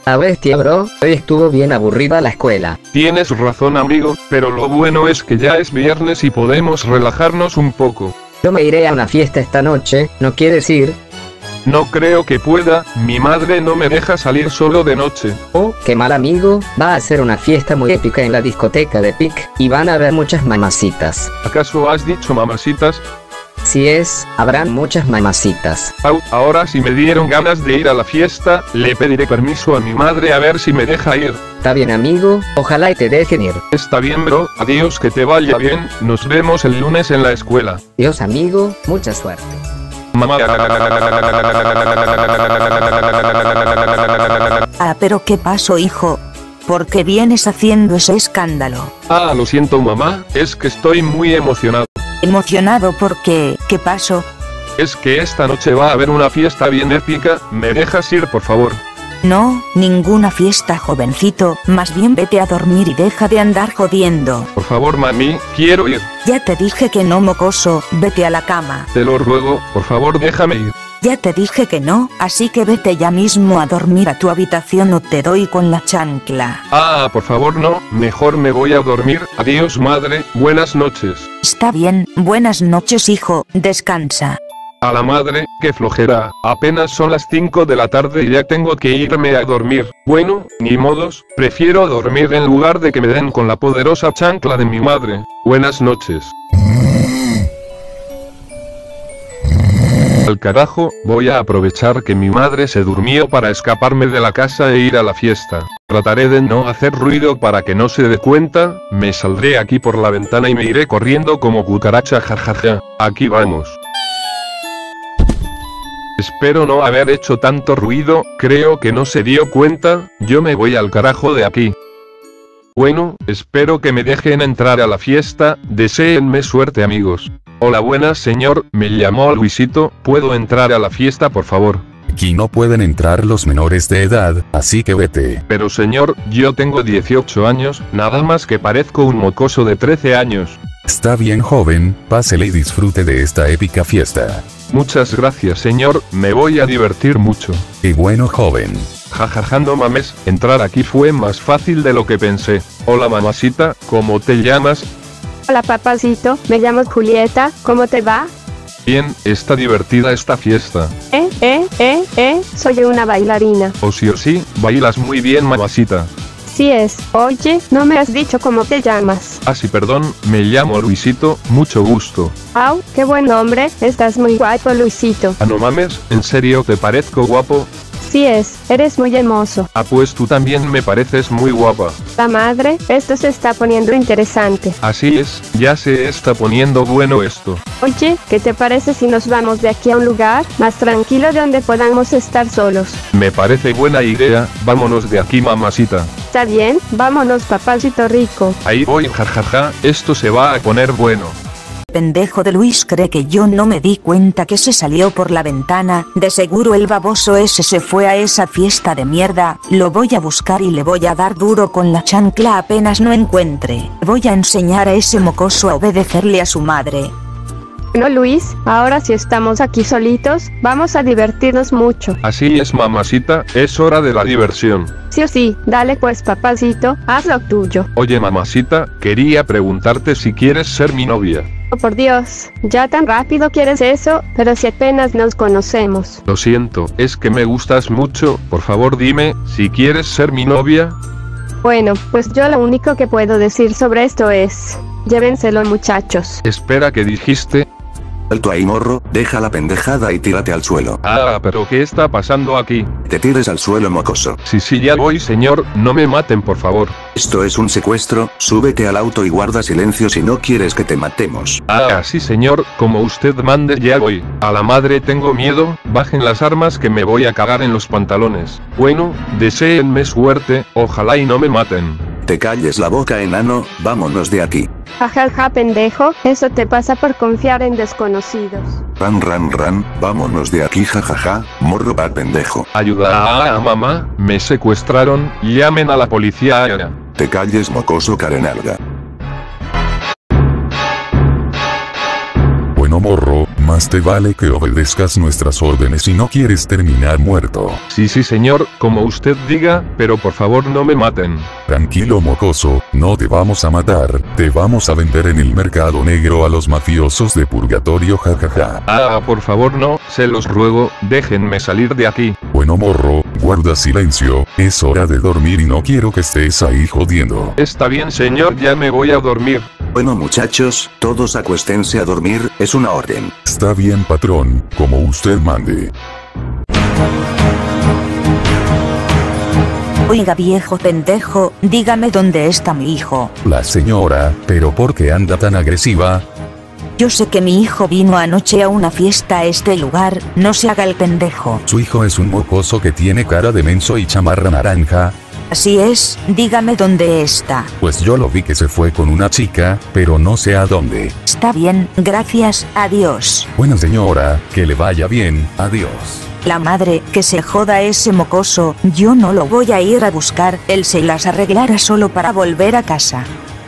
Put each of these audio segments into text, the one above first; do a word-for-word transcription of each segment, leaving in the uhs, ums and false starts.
A bestia bro, hoy estuvo bien aburrida la escuela. Tienes razón amigo, pero lo bueno es que ya es viernes y podemos relajarnos un poco. Yo me iré a una fiesta esta noche, ¿no quieres ir? No creo que pueda, mi madre no me deja salir solo de noche. Oh, qué mal amigo, va a ser una fiesta muy épica en la discoteca de Pic, y van a haber muchas mamacitas. ¿Acaso has dicho mamacitas? Si es, habrán muchas mamacitas. Au, ahora si me dieron ganas de ir a la fiesta, le pediré permiso a mi madre a ver si me deja ir. Está bien amigo, ojalá y te dejen ir. Está bien bro, adiós, que te vaya bien, nos vemos el lunes en la escuela. Dios amigo, mucha suerte. Mamá. Ah, pero ¿qué pasó hijo? ¿Por qué vienes haciendo ese escándalo? Ah, lo siento mamá, es que estoy muy emocionado. ¿Emocionado por qué? ¿Qué pasó? Es que esta noche va a haber una fiesta bien épica, ¿me dejas ir por favor? No, ninguna fiesta jovencito, más bien vete a dormir y deja de andar jodiendo. Por favor mami, quiero ir. Ya te dije que no mocoso, vete a la cama. Te lo ruego, por favor déjame ir. Ya te dije que no, así que vete ya mismo a dormir a tu habitación o te doy con la chancla. Ah, por favor no, mejor me voy a dormir, adiós madre, buenas noches. Está bien, buenas noches hijo, descansa. A la madre, qué flojera, apenas son las cinco de la tarde y ya tengo que irme a dormir. Bueno, ni modos, prefiero dormir en lugar de que me den con la poderosa chancla de mi madre. Buenas noches. Al carajo, voy a aprovechar que mi madre se durmió para escaparme de la casa e ir a la fiesta. Trataré de no hacer ruido para que no se dé cuenta, me saldré aquí por la ventana y me iré corriendo como cucaracha jajaja. Aquí vamos. Espero no haber hecho tanto ruido, creo que no se dio cuenta, yo me voy al carajo de aquí. Bueno, espero que me dejen entrar a la fiesta, deséenme suerte amigos. Hola buenas señor, me llamo Luisito, ¿puedo entrar a la fiesta por favor? Aquí no pueden entrar los menores de edad, así que vete. Pero señor, yo tengo dieciocho años, nada más que parezco un mocoso de trece años. Está bien joven, pásele y disfrute de esta épica fiesta. Muchas gracias señor, me voy a divertir mucho. Y bueno joven. Jajaja no mames, entrar aquí fue más fácil de lo que pensé. Hola mamacita, ¿cómo te llamas? Hola papacito, me llamo Julieta, ¿cómo te va? Bien, está divertida esta fiesta. Eh, eh, eh, eh, soy una bailarina. O sí o sí, bailas muy bien mamacita. Sí es, oye, no me has dicho cómo te llamas. Ah sí perdón, me llamo Luisito, mucho gusto. Au, qué buen nombre, estás muy guapo Luisito. Ah no mames, ¿en serio te parezco guapo? Sí es, eres muy hermoso. Ah pues tú también me pareces muy guapa. La madre, esto se está poniendo interesante. Así es, ya se está poniendo bueno esto. Oye, ¿qué te parece si nos vamos de aquí a un lugar más tranquilo donde podamos estar solos? Me parece buena idea, vámonos de aquí mamacita. Está bien, vámonos papacito rico. Ahí voy jajaja, esto se va a poner bueno. Pendejo de Luis cree que yo no me di cuenta que se salió por la ventana, de seguro el baboso ese se fue a esa fiesta de mierda, lo voy a buscar y le voy a dar duro con la chancla apenas no encuentre, voy a enseñar a ese mocoso a obedecerle a su madre. No Luis, ahora si estamos aquí solitos, vamos a divertirnos mucho. Así es mamacita, es hora de la diversión. Sí o sí, dale pues papacito, haz lo tuyo. Oye mamacita, quería preguntarte si quieres ser mi novia. Oh por Dios, ya tan rápido quieres eso, pero si apenas nos conocemos. Lo siento, es que me gustas mucho, por favor dime, si quieres ser mi novia. Bueno, pues yo lo único que puedo decir sobre esto es, llévenselo muchachos. Espera, ¿qué dijiste? Alto ahí morro, deja la pendejada y tírate al suelo. Ah, pero ¿qué está pasando aquí? Te tires al suelo mocoso. Sí, sí, ya voy señor, no me maten por favor. Esto es un secuestro, súbete al auto y guarda silencio si no quieres que te matemos. Ah, sí señor, como usted mande ya voy. A la madre tengo miedo, bajen las armas que me voy a cagar en los pantalones. Bueno, deséenme suerte, ojalá y no me maten. Te calles la boca enano, vámonos de aquí. Jajaja pendejo, eso te pasa por confiar en desconocidos. Ran ran ran, vámonos de aquí jajaja, morro va pendejo. Ayuda a mamá, me secuestraron, llamen a la policía. Te calles mocoso carenalga. Bueno morro, más te vale que obedezcas nuestras órdenes si no quieres terminar muerto. Sí, sí, señor, como usted diga, pero por favor no me maten. Tranquilo, mocoso, no te vamos a matar, te vamos a vender en el mercado negro a los mafiosos de purgatorio, jajaja. Ah, por favor no, se los ruego, déjenme salir de aquí. Bueno, morro, guarda silencio, es hora de dormir y no quiero que estés ahí jodiendo. Está bien, señor, ya me voy a dormir. Bueno muchachos, todos acuéstense a dormir, es una orden. Está bien, patrón, como usted mande. Oiga, viejo pendejo, dígame dónde está mi hijo. La señora, pero ¿por qué anda tan agresiva? Yo sé que mi hijo vino anoche a una fiesta a este lugar, no se haga el pendejo. Su hijo es un mocoso que tiene cara de menso y chamarra naranja. Así es, dígame dónde está. Pues yo lo vi que se fue con una chica, pero no sé a dónde. Está bien, gracias, adiós. Bueno, señora, que le vaya bien, adiós. La madre, que se joda ese mocoso, yo no lo voy a ir a buscar, él se las arreglará solo para volver a casa.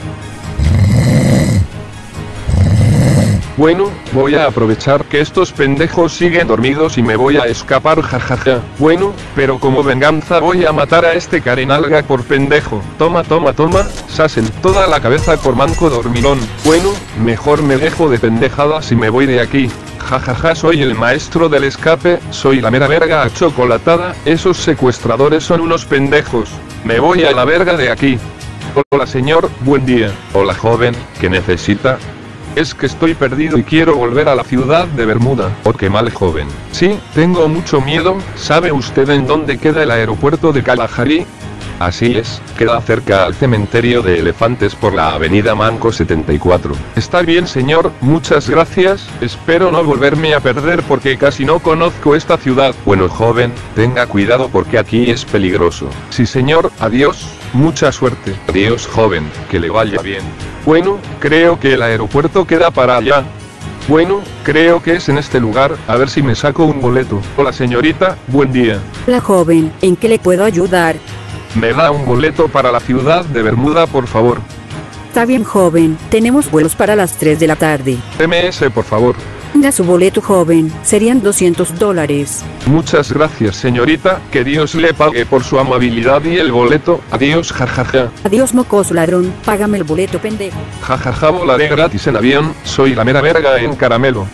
Bueno, voy a aprovechar que estos pendejos siguen dormidos y me voy a escapar, jajaja. Bueno, pero como venganza voy a matar a este carenalga por pendejo. Toma, toma, toma, sas en toda la cabeza por manco dormilón. Bueno, mejor me dejo de pendejadas y me voy de aquí. Jajaja, soy el maestro del escape, soy la mera verga achocolatada, esos secuestradores son unos pendejos. Me voy a la verga de aquí. Hola señor, buen día. Hola joven, ¿qué necesita? Es que estoy perdido y quiero volver a la ciudad de Bermuda. Oh, qué mal, joven. Sí, tengo mucho miedo. ¿Sabe usted en dónde queda el aeropuerto de Kalahari? Así es, queda cerca al cementerio de elefantes por la avenida Manco setenta y cuatro. Está bien, señor, muchas gracias. Espero no volverme a perder porque casi no conozco esta ciudad. Bueno, joven, tenga cuidado porque aquí es peligroso. Sí, señor, adiós. Mucha suerte. Adiós, joven, que le vaya bien. Bueno, creo que el aeropuerto queda para allá. Bueno, creo que es en este lugar, a ver si me saco un boleto. Hola señorita, buen día. Hola joven, ¿en qué le puedo ayudar? Me da un boleto para la ciudad de Bermuda, por favor. Está bien joven, tenemos vuelos para las tres de la tarde. Deme ese, por favor. Tenga su boleto joven, serían doscientos dólares. Muchas gracias señorita, que Dios le pague por su amabilidad y el boleto. Adiós, jajaja. Adiós mocoso ladrón, págame el boleto pendejo. Jajaja, volaré gratis en avión, soy la mera verga en caramelo.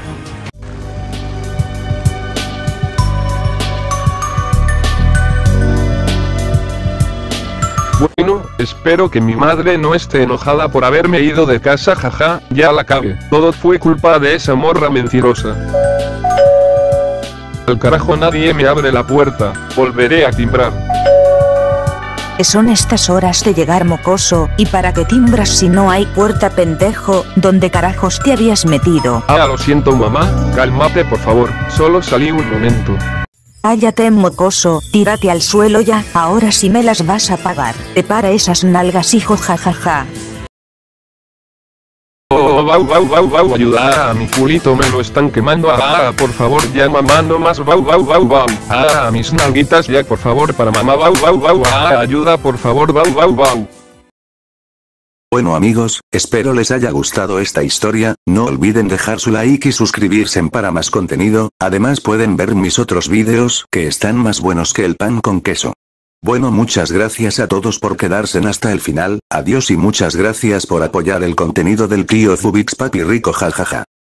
Bueno, espero que mi madre no esté enojada por haberme ido de casa, jaja, ya la cagué. Todo fue culpa de esa morra mentirosa. Al carajo, nadie me abre la puerta, volveré a timbrar. Son estas horas de llegar, mocoso, y para qué timbras si no hay puerta, pendejo. ¿Dónde carajos te habías metido? Ah, lo siento mamá, cálmate por favor, solo salí un momento. Cállate, mocoso, tírate al suelo ya, ahora sí me las vas a pagar. Te para esas nalgas, hijo, jajaja. Oh, bau, bau, bau, bau, ayuda, a mi culito me lo están quemando. Ah, por favor, ya mamá, no más, bau, bau, bau, bau. Ah, mis nalguitas ya, por favor, para mamá, bau, bau, bau. Ah, ayuda, por favor, bau, bau, bau. Bueno amigos, espero les haya gustado esta historia, no olviden dejar su like y suscribirse para más contenido, además pueden ver mis otros vídeos que están más buenos que el pan con queso. Bueno, muchas gracias a todos por quedarse hasta el final, adiós y muchas gracias por apoyar el contenido del tío Zubix Papi Rico, jajaja.